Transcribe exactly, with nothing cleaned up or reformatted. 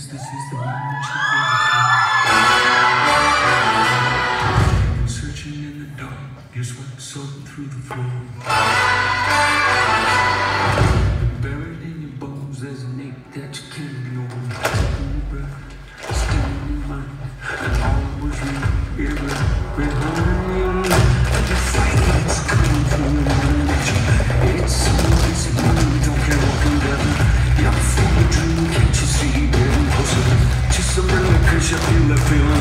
Cause this is the moment you waited for. Searching in the dark, your sweat soaked through the floor. Buried in your bones, there's an ache that you can't ignore. In your breath, still in your mind, and all was real. Behind the fight that's coming from your nature. It's so easy, you don't care what can gather. You're full of dream, can't you see? Getting closer, just a little cause you feel the feeling.